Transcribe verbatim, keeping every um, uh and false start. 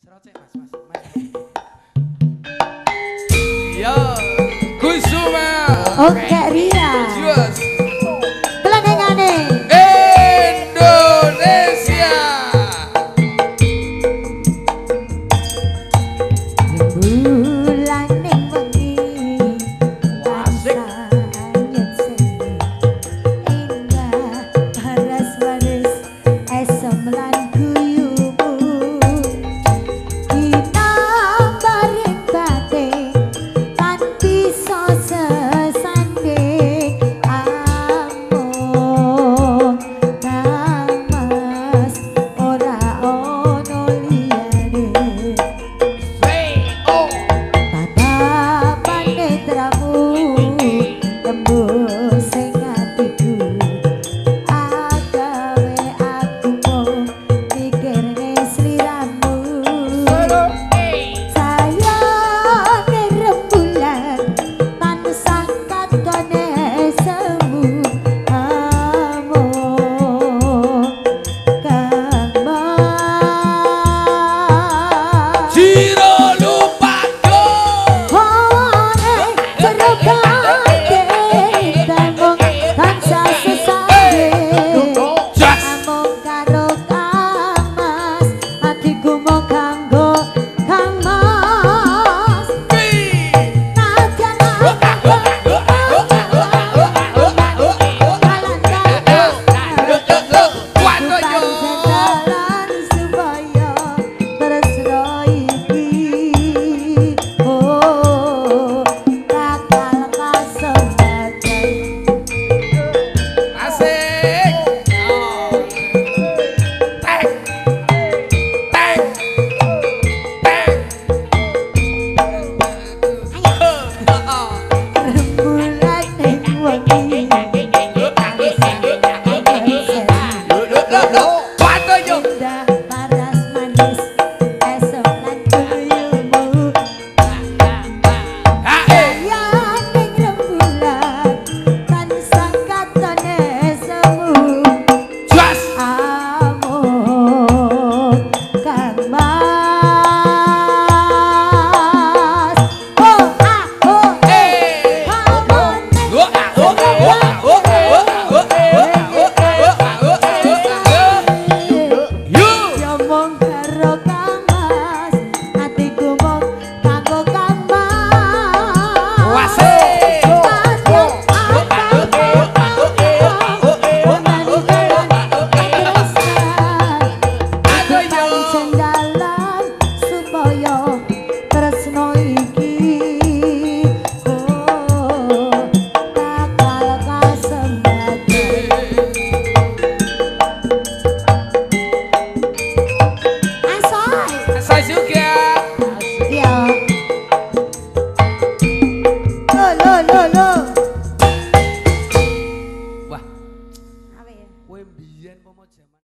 Serocek mas, mas, mas. Yo, Kusuma. Oke Ria. Juas. Kelendengane. Indonesia. Bulan ning wengi. Asik. Indah paras manis esem lan guyumu. Kita bareng batik tan bisa sesanding amung kang mas ora ono liyane. Tatapan netramu tembus sing atiku. Agawe aku mau mikirne sliramu. Sayane rembulan tansah katone semu amung kang mas. Jiro Lupago. Hawane jero gandeng tembung tansah sesanding. Jas. Amung karo kamas hatiku mung